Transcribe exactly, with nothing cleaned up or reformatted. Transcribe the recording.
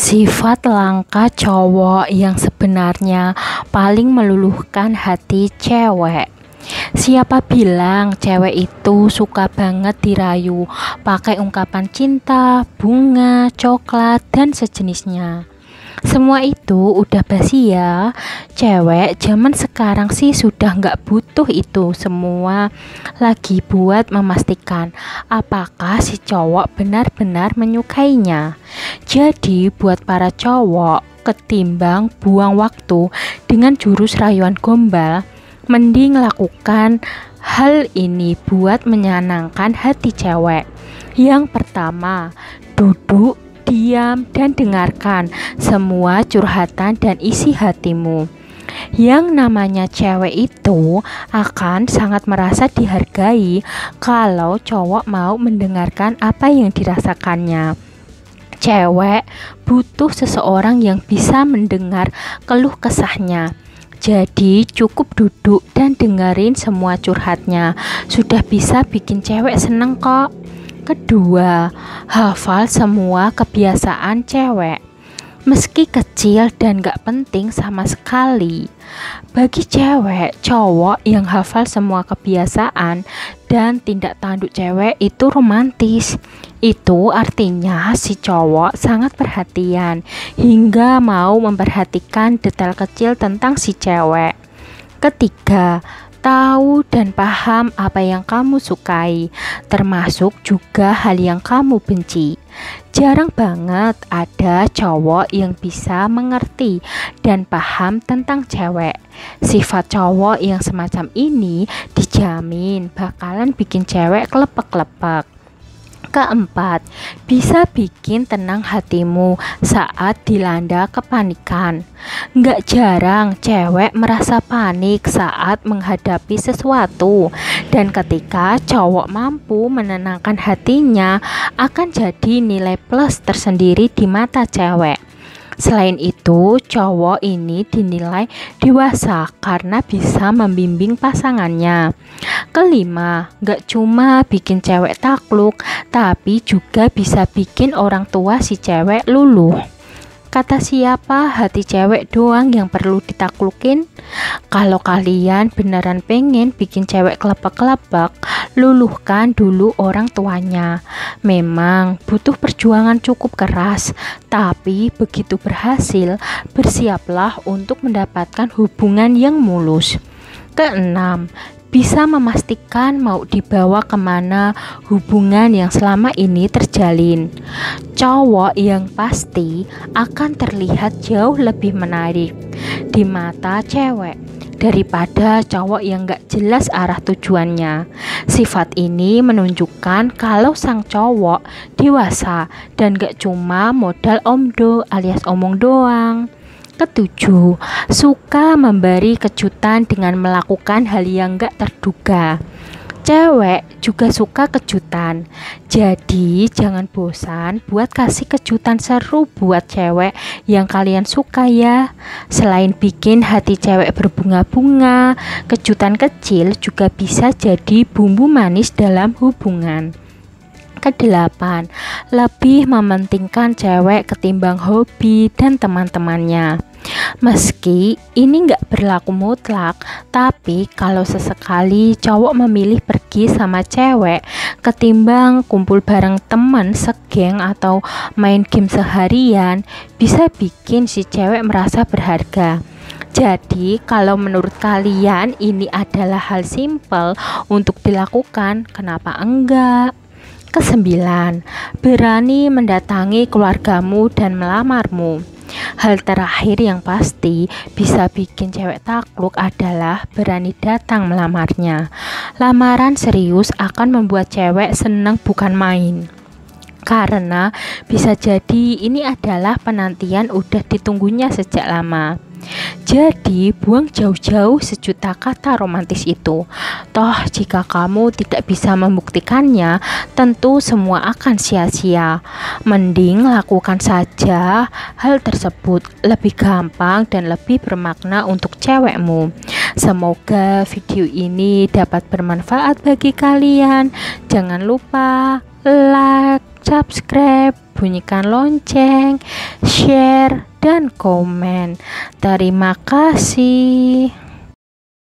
Sifat langka cowok yang sebenarnya paling meluluhkan hati cewek. Siapa bilang cewek itu suka banget dirayu pakai ungkapan cinta, bunga, coklat, dan sejenisnya? Semua itu udah basi ya. Cewek zaman sekarang sih sudah nggak butuh itu semua lagi buat memastikan apakah si cowok benar-benar menyukainya. Jadi buat para cowok, ketimbang buang waktu dengan jurus rayuan gombal, mending lakukan hal ini buat menyenangkan hati cewek. Yang pertama, duduk, diam, dan dengarkan semua curhatan dan isi hatimu. Yang namanya cewek itu akan sangat merasa dihargai kalau cowok mau mendengarkan apa yang dirasakannya. Cewek butuh seseorang yang bisa mendengar keluh kesahnya. Jadi cukup duduk dan dengerin semua curhatnya, sudah bisa bikin cewek seneng kok. Kedua, hafal semua kebiasaan cewek, meski kecil dan gak penting sama sekali. Bagi cewek, cowok yang hafal semua kebiasaan dan tindak tanduk cewek itu romantis. Itu artinya si cowok sangat perhatian hingga mau memperhatikan detail kecil tentang si cewek. Ketiga, tahu dan paham apa yang kamu sukai, termasuk juga hal yang kamu benci. Jarang banget ada cowok yang bisa mengerti dan paham tentang cewek. Sifat cowok yang semacam ini dijamin bakalan bikin cewek kelepek-kelepek. Keempat, bisa bikin tenang hatimu saat dilanda kepanikan. Nggak jarang cewek merasa panik saat menghadapi sesuatu, dan ketika cowok mampu menenangkan hatinya akan jadi nilai plus tersendiri di mata cewek. Selain itu, cowok ini dinilai dewasa karena bisa membimbing pasangannya. Kelima, gak cuma bikin cewek takluk, tapi juga bisa bikin orang tua si cewek luluh. Kata siapa hati cewek doang yang perlu ditaklukin? Kalau kalian beneran pengen bikin cewek kelepek-kelepek, luluhkan dulu orang tuanya. Memang butuh perjuangan cukup keras, tapi begitu berhasil, bersiaplah untuk mendapatkan hubungan yang mulus. Keenam, bisa memastikan mau dibawa kemana hubungan yang selama ini terjalin. Cowok yang pasti akan terlihat jauh lebih menarik di mata cewek daripada cowok yang gak jelas arah tujuannya. Sifat ini menunjukkan kalau sang cowok dewasa dan gak cuma modal omdo alias omong doang. Ketujuh, suka memberi kejutan dengan melakukan hal yang gak terduga. Cewek juga suka kejutan, jadi jangan bosan buat kasih kejutan seru buat cewek yang kalian suka ya. Selain bikin hati cewek berbunga-bunga, kejutan kecil juga bisa jadi bumbu manis dalam hubungan. Kedelapan, lebih mementingkan cewek ketimbang hobi dan teman-temannya. Meski ini nggak berlaku mutlak, tapi kalau sesekali cowok memilih pergi sama cewek ketimbang kumpul bareng teman segeng atau main game seharian, bisa bikin si cewek merasa berharga. Jadi kalau menurut kalian ini adalah hal simpel untuk dilakukan, kenapa enggak? Kesembilan, berani mendatangi keluargamu dan melamarmu. Hal terakhir yang pasti bisa bikin cewek takluk adalah berani datang melamarnya. Lamaran serius akan membuat cewek senang bukan main. Karena bisa jadi ini adalah penantian udah ditunggunya sejak lama. Jadi buang jauh-jauh sejuta kata romantis itu. Toh jika kamu tidak bisa membuktikannya, tentu semua akan sia-sia. Mending lakukan saja hal tersebut, lebih gampang dan lebih bermakna untuk cewekmu. Semoga video ini dapat bermanfaat bagi kalian. Jangan lupa like, subscribe, bunyikan lonceng, share, dan komen. Terima kasih.